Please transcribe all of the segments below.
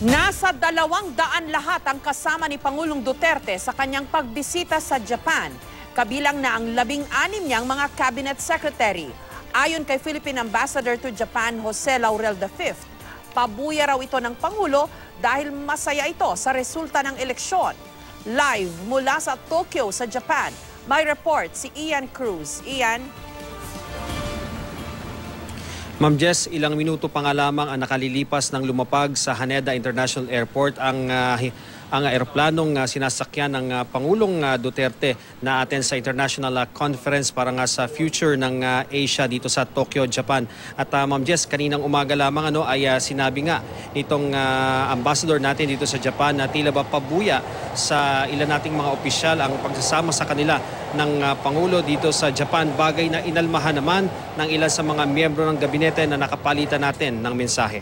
Nasa 200 lahat ang kasama ni Pangulong Duterte sa kanyang pagbisita sa Japan, kabilang na ang 16 niyang mga cabinet secretary. Ayon kay Philippine Ambassador to Japan Jose Laurel V, pabuya raw ito ng Pangulo dahil masaya ito sa resulta ng eleksyon. Live mula sa Tokyo sa Japan, may report si Ian Cruz. Ian? Ma'am Jess, ilang minuto pa nga lamang ang nakalilipas ng lumapag sa Haneda International Airport ang eroplanong sinasakyan ng Pangulong Duterte na attend sa international conference para nga sa future ng Asia dito sa Tokyo, Japan. At Ma'am Jess, kaninang umaga lamang ay sinabi nga nitong ambassador natin dito sa Japan na tila ba pabuya sa ilan nating mga opisyal ang pagsasama sa kanila ng Pangulo dito sa Japan, bagay na inalmahan naman ng ilan sa mga miyembro ng gabinete na nakapalitan natin ng mensahe.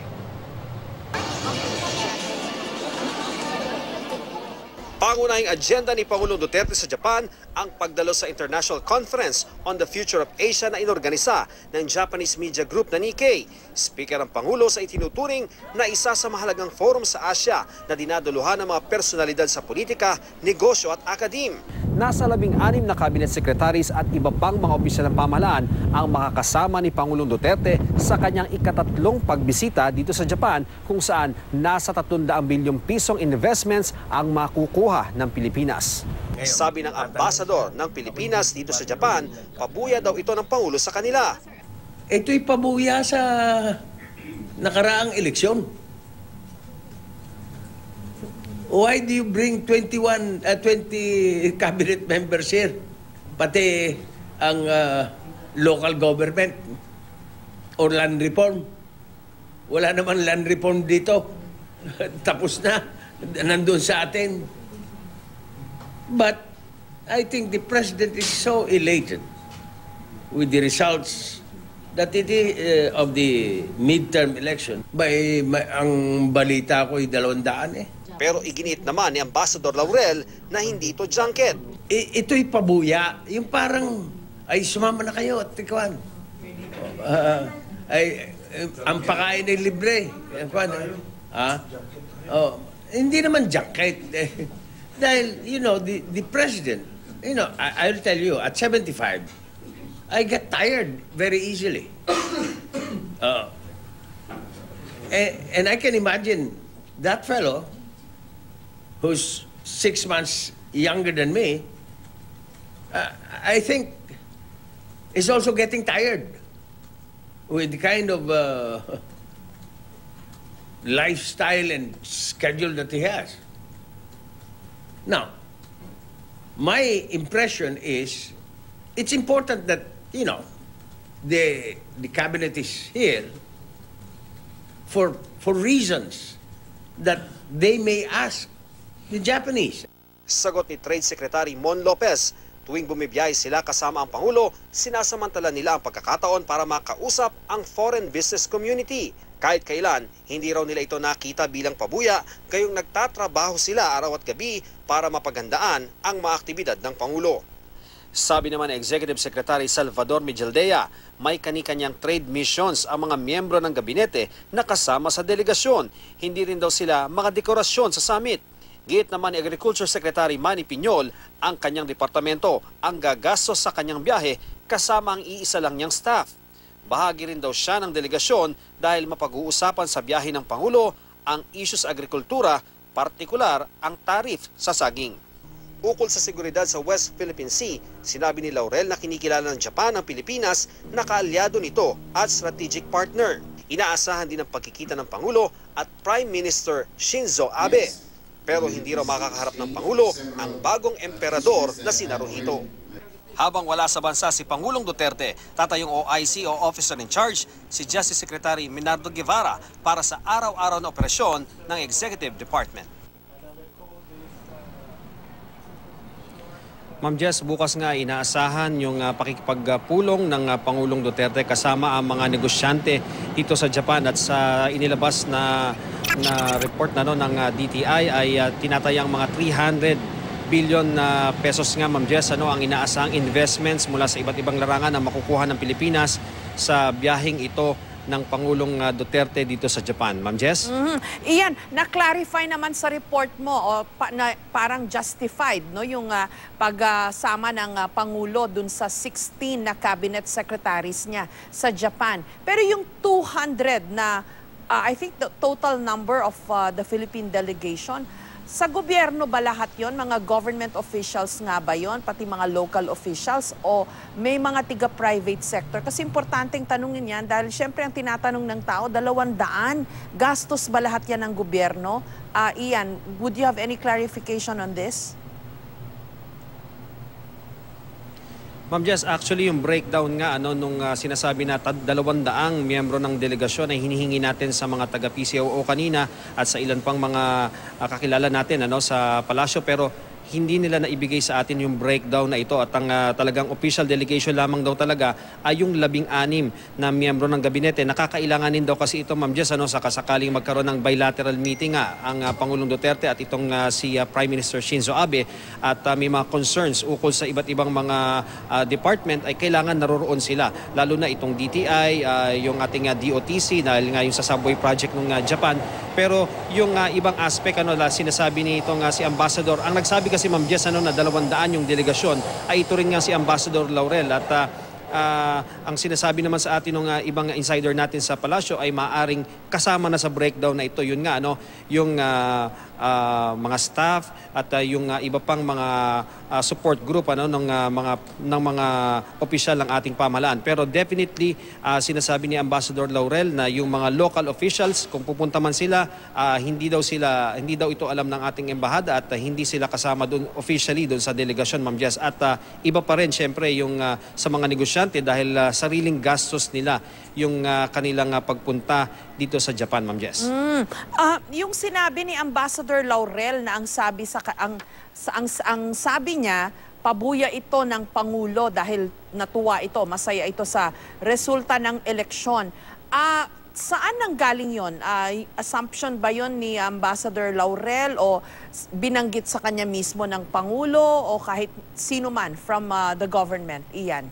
Pangunahing agenda ni Pangulong Duterte sa Japan ang pagdalo sa International Conference on the Future of Asia na inorganisa ng Japanese media group na Nikkei. Speaker ang Pangulo sa itinuturing na isa sa mahalagang forum sa Asia na dinaduluhan ng mga personalidad sa politika, negosyo at akadim. Nasa 16 na cabinet secretaries at iba pang mga opisyal ng pamahalaan ang makakasama ni Pangulong Duterte sa kanyang ikatlong pagbisita dito sa Japan, kung saan nasa 300 bilyong pisong investments ang makukuha ng Pilipinas. Sabi ng Ambassador ng Pilipinas dito sa Japan, pabuya daw ito ng Pangulo sa kanila. Ito'y pabuya sa nakaraang eleksyon. Why do you bring 20 cabinet members here? Pati ang local government or land reform. Wala naman land reform dito. Tapos na. Nandun sa atin. But I think the President is so elated with the results that of the midterm election. Ang balita ko ay 200 Pero iginit naman ni Ambassador Laurel na hindi ito junket. Ito'y pabuya. Yung parang, ay sumama na kayo at tikuan. Ang pakain ay libre. Hindi naman junket. Dahil, you know, the President, you know, I'll tell you, at 75, I get tired very easily. And I can imagine that fellow, who's 6 months younger than me, I think is also getting tired with the kind of lifestyle and schedule that he has. Now, my impression is it's important that, you know, the cabinet is here for reasons that they may ask the Japanese. Sagot ni Trade Secretary Mon Lopez, tuwing bumibiyahe sila kasama ang Pangulo, sinasamantala nila ang pagkakataon para makausap ang foreign business community. Kahit kailan, hindi raw nila ito nakita bilang pabuya, gayong nagtatrabaho sila araw at gabi para mapaghandaan ang mga aktibidad ng Pangulo. Sabi naman ni Executive Secretary Salvador Mijaldea, may kani-kanyang trade missions ang mga miyembro ng gabinete na kasama sa delegasyon. Hindi rin daw sila mga dekorasyon sa summit. Giit naman ni Agriculture Secretary Manny Piñol, ang kanyang departamento ang gagastos sa kanyang biyahe kasama ang iisa lang niyang staff. Bahagi rin daw siya ng delegasyon dahil mapag-uusapan sa biyahe ng Pangulo ang isyu sa agrikultura, partikular ang tarif sa saging. Ukol sa seguridad sa West Philippine Sea, sinabi ni Laurel na kinikilala ng Japan ang Pilipinas na kaalyado nito at strategic partner. Inaasahan din ang pagkikita ng Pangulo at Prime Minister Shinzo Abe. Pero hindi raw makakaharap ng Pangulo ang bagong emperador na si Naruhito. Habang wala sa bansa si Pangulong Duterte, tatayong OIC o Officer in Charge si Justice Secretary Minardo Guevara para sa araw-araw na operasyon ng Executive Department. Ma'am Jess, bukas nga inaasahan yung pakikipagpulong ng Pangulong Duterte kasama ang mga negosyante dito sa Japan, at sa inilabas na report ng DTI ay tinatayang mga 300 billion na pesos nga, Ma'am Jess, ang inaasahang investments mula sa iba't ibang larangan na makukuha ng Pilipinas sa biyaheng ito ng Pangulong Duterte dito sa Japan. Ma'am Jess? Iyan, na-clarify naman sa report mo o parang justified no yung pagsama ng Pangulo dun sa 16 na cabinet secretaries niya sa Japan. Pero yung 200 na I think the total number of the Philippine delegation, sa gobyerno ba lahat yon? Mga government officials nga ba yon? Pati mga local officials? O may mga tiga-private sector? Kasi importanteng tanungin yan dahil syempre ang tinatanong ng tao, 200. Gastos ba lahat yan ng gobyerno? Ian, would you have any clarification on this? Ma'am Jess, actually yung breakdown nga nung sinasabi na 200 miyembro ng delegasyon ay hinihingi natin sa mga taga-PCOO kanina at sa ilan pang mga kakilala natin sa palasyo, pero hindi nila naibigay sa atin yung breakdown na ito at ang talagang official delegation lamang daw talaga ay yung 16 na miyembro ng gabinete. Nakakailanganin daw kasi ito, Ma'am Jess, sa kasakaling magkaroon ng bilateral meeting ang Pangulong Duterte at itong si Prime Minister Shinzo Abe at may mga concerns ukol sa iba't ibang mga department ay kailangan naroroon sila. Lalo na itong DTI, yung ating DOTC dahil nga yung sa subway project ng Japan. Pero yung ibang aspect sinasabi ni itong si Ambassador, ang nagsabi kasi Ma'am Jess na 200 yung delegasyon ay ito rin nga si Ambassador Laurel at ang sinasabi naman sa atin ng ibang insider natin sa palasyo ay maaring kasama na sa breakdown na ito. Yun nga yung mga staff at yung iba pang mga support group ng mga opisyal ng ating pamahalaan. Pero definitely sinasabi ni Ambassador Laurel na yung mga local officials kung pupunta man sila hindi daw ito alam ng ating embahada at hindi sila kasama doon officially doon sa delegasyon, Ma'am Jess. At iba pa rin syempre yung sa mga negosyante dahil sariling gastos nila yung kanilang pagpunta dito sa Japan, Ma'am Jess. Yung sinabi ni Ambassador Laurel na ang sabi niya, pabuya ito ng Pangulo dahil natuwa ito, masaya ito sa resulta ng eleksyon. Saan nanggaling yon? Assumption ba yon ni Ambassador Laurel o binanggit sa kanya mismo ng Pangulo o kahit sino man from the government? Ian?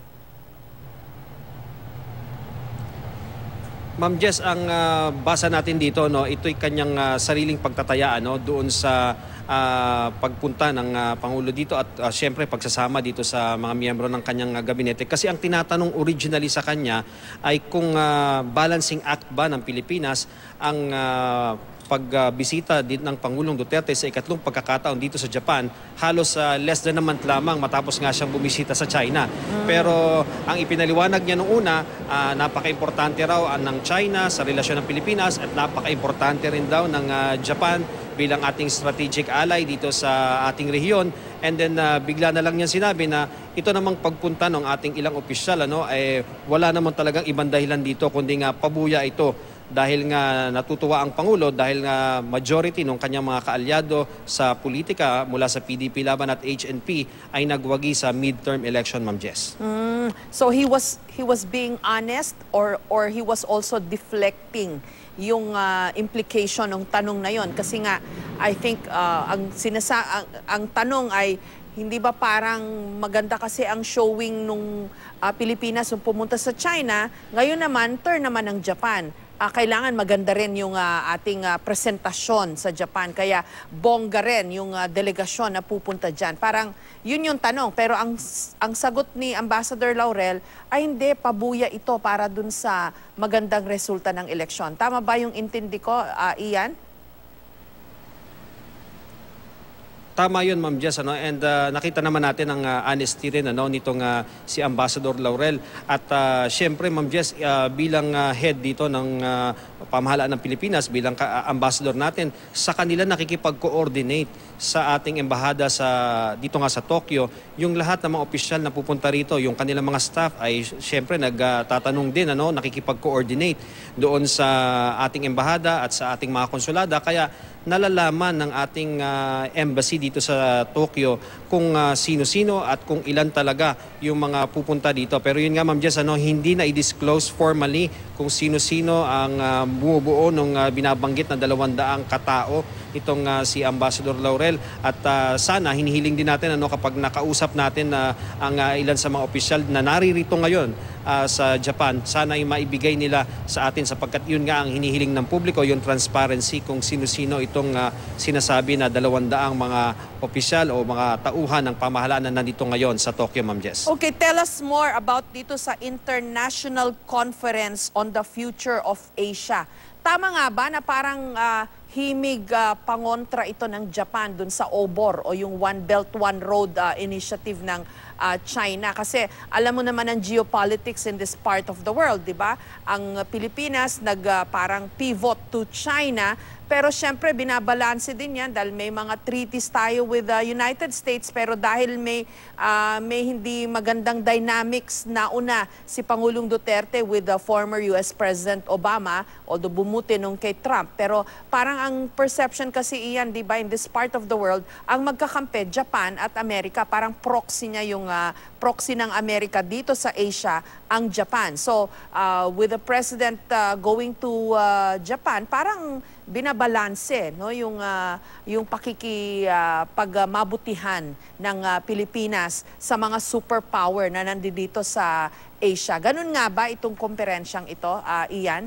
Ma'am Jess, ang basa natin dito, ito'y kanyang sariling pagtataya doon sa pagpunta ng Pangulo dito at syempre pagsasama dito sa mga miyembro ng kanyang gabinete. Kasi ang tinatanong originally sa kanya ay kung balancing act ba ng Pilipinas ang pagbisita din ng Pangulong Duterte sa ikatlong pagkakataon dito sa Japan, halos less than a month lamang matapos nga siyang bumisita sa China. Pero ang ipinaliwanag niya noong una, napaka-importante raw ng China sa relasyon ng Pilipinas at napaka-importante rin daw ng Japan bilang ating strategic ally dito sa ating rehiyon. And then bigla na lang niya sinabi na ito namang pagpunta ng ating ilang opisyal wala naman talagang ibang dahilan dito kundi nga pabuya ito. Dahil nga natutuwa ang Pangulo dahil nga majority ng kanyang mga kaalyado sa politika mula sa PDP Laban at HNP ay nagwagi sa midterm election, Ma'am Jess. So he was being honest or he was also deflecting yung implication ng tanong na yon kasi nga I think ang tanong ay hindi ba parang maganda kasi ang showing nung Pilipinas nung pumunta sa China, ngayon naman turn naman ng Japan. Kailangan maganda rin yung ating presentasyon sa Japan. Kaya bongga rin yung delegasyon na pupunta dyan. Parang yun yung tanong. Pero ang sagot ni Ambassador Laurel ay hindi, pabuya ito para dun sa magandang resulta ng eleksyon. Tama ba yung intindi ko, Ian? Tama yun, Ma'am Jess. And nakita naman natin ang honesty rin nitong si Ambassador Laurel. At syempre, Ma'am Jess, bilang head dito ng pamahalaan ng Pilipinas, bilang ambassador natin, sa kanila nakikipag-coordinate sa ating embahada dito nga sa Tokyo. Yung lahat ng mga opisyal na pupunta rito, yung kanilang mga staff ay syempre nagtatanong din, nakikipag-coordinate doon sa ating embahada at sa ating mga konsulada. Kaya nalalaman ng ating embassy dito sa Tokyo kung sino-sino at kung ilan talaga yung mga pupunta dito. Pero yun nga, Ma'am Jess, hindi na i-disclose formally kung sino-sino ang bumubuo ng binabanggit na 200 katao itong si Ambassador Laurel. At sana hinihiling din natin kapag nakausap natin ang ilan sa mga opisyal na naririto ngayon sa Japan, sana ay maibigay nila sa atin sapagkat yun nga ang hinihiling ng publiko, yung transparency kung sino-sino itong sinasabi na 200 mga opisyal o mga tauhan ng pamahalaan na nandito ngayon sa Tokyo, Ma'am Jess. Okay, tell us more about dito sa International Conference on the Future of Asia. Tama nga ba na parang himig pangontra ito ng Japan dun sa OBOR o yung One Belt, One Road initiative ng China? Kasi alam mo naman ang geopolitics in this part of the world, di ba? Ang Pilipinas parang pivot to China, pero syempre binabalanse din yan dahil may mga treaties tayo with the United States, pero dahil may hindi magandang dynamics nauna si Pangulong Duterte with the former US President Obama, although bumuti nung kay Trump. Pero parang ang perception kasi iyan, di ba, in this part of the world, ang magkakampi, Japan at Amerika, parang proxy niya yung proxy ng Amerika dito sa Asia, ang Japan. So, with the President going to Japan, parang binabalanse, no, yung pagmabutihan ng Pilipinas sa mga superpower na nandito sa Asia. Ganun nga ba itong komperensyang ito, Ian?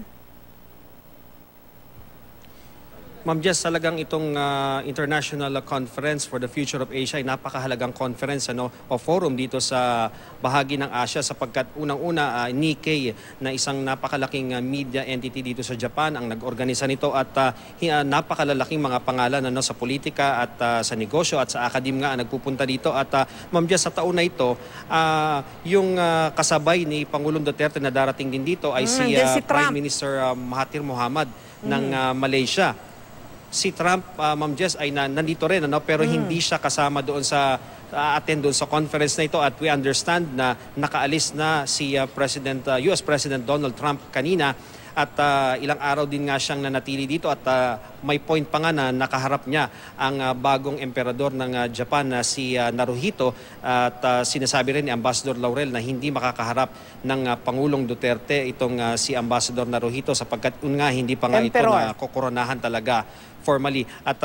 Ma'am Jess, talagang itong International Conference for the Future of Asia ay napakahalagang conference o forum dito sa bahagi ng Asia sapagkat unang-una Nikkei na isang napakalaking media entity dito sa Japan ang nag-organisa nito at napakalalaking mga pangalan sa politika at sa negosyo at sa akadim nga nagpupunta dito at Ma'am Jess, sa taon na ito yung kasabay ni Pangulong Duterte na darating din dito ay si Prime Minister Mahathir Mohamad ng Malaysia. Si Trump, Ma'am Jess, ay nandito rin, pero hindi siya kasama doon sa attend doon sa conference na ito at we understand na nakaalis na si US President Donald Trump kanina at ilang araw din nga siyang nanatili dito at may point pa nga na nakaharap niya ang bagong emperador ng Japan na si Naruhito at sinasabi rin ni Ambassador Laurel na hindi makakaharap ng Pangulong Duterte itong si Ambassador Naruhito sapagkat nga hindi pa nga ito na kokoronahan talaga formally. At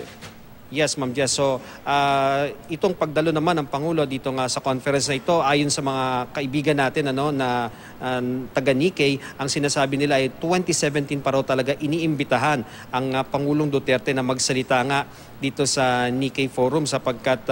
yes, Ma'am Jess. So, itong pagdalo naman ng Pangulo dito nga sa conference na ito, ayon sa mga kaibigan natin na taga Nikkei, ang sinasabi nila ay 2017 pa raw talaga iniimbitahan ang Pangulong Duterte na magsalita nga dito sa Nikkei Forum sapagkat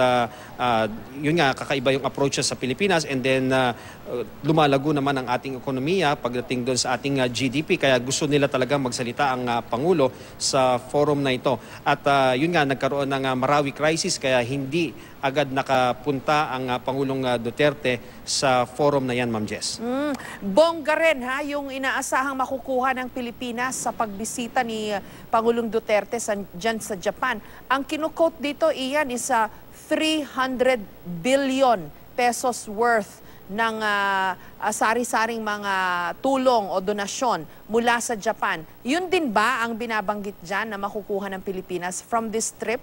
yun nga, kakaiba yung approach sa Pilipinas and then lumalago naman ang ating ekonomiya pagdating doon sa ating GDP kaya gusto nila talaga magsalita ang Pangulo sa forum na ito. At yun nga, nagkaroon ng Marawi crisis kaya hindi agad nakapunta ang Pangulong Duterte sa forum na yan, Ma'am Jess. Bongga rin yung inaasahang makukuha ng Pilipinas sa pagbisita ni Pangulong Duterte dyan sa Japan. Ang kinukote dito, Ian, is 300 billion pesos worth ng sari-saring mga tulong o donasyon mula sa Japan. Yun din ba ang binabanggit dyan na makukuha ng Pilipinas from this trip?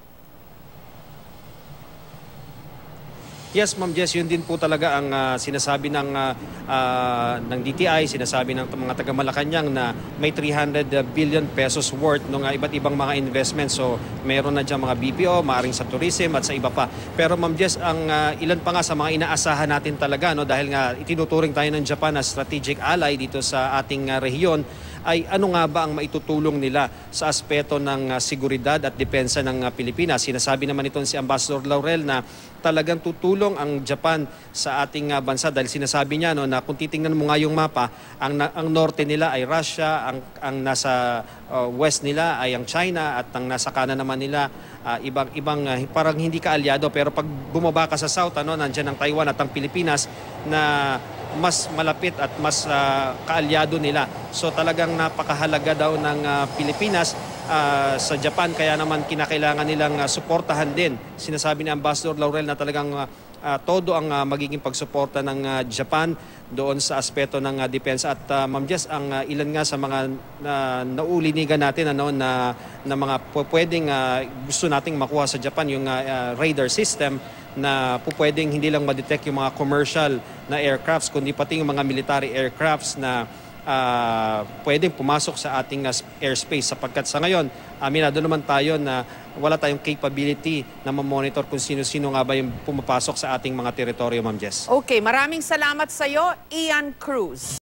Yes, Ma'am Jess, yun din po talaga ang sinasabi ng DTI, sinasabi ng mga taga-Malacanang na may 300 billion pesos worth ng iba't ibang mga investments. So, meron na dyan mga BPO, maaring sa tourism at sa iba pa. Pero Ma'am Jess, ang ilan pa nga sa mga inaasahan natin talaga, dahil nga itinuturing tayo ng Japan na strategic ally dito sa ating rehiyon, ay ano nga ba ang maitutulong nila sa aspeto ng seguridad at depensa ng Pilipinas. Sinasabi naman itong si Ambassador Laurel na talagang tutulong ang Japan sa ating bansa dahil sinasabi niya na kung titingnan mo nga yung mapa, ang norte nila ay Russia, ang nasa west nila ay ang China at ang nasa kanan naman nila ibang parang hindi kaalyado pero pag bumaba ka sa south nandiyan ang Taiwan at ang Pilipinas na mas malapit at mas kaalyado nila. So talagang napakahalaga daw ng Pilipinas sa Japan kaya naman kinakailangan nilang suportahan din. Sinasabi ni Ambassador Laurel na talagang todo ang magiging pagsuporta ng Japan doon sa aspeto ng depensa. At Ma'am Jess, ang ilan nga sa mga naulinigan natin na mga pwedeng gusto nating makuha sa Japan yung radar system na pwedeng hindi lang ma-detect yung mga commercial na aircrafts kundi pati yung mga military aircrafts na pwedeng pumasok sa ating airspace sapagkat sa ngayon, aminado naman tayo na wala tayong capability na ma-monitor kung sino-sino nga ba yung pumapasok sa ating mga teritoryo, Ma'am Jess. Okay, maraming salamat sa iyo, Ian Cruz.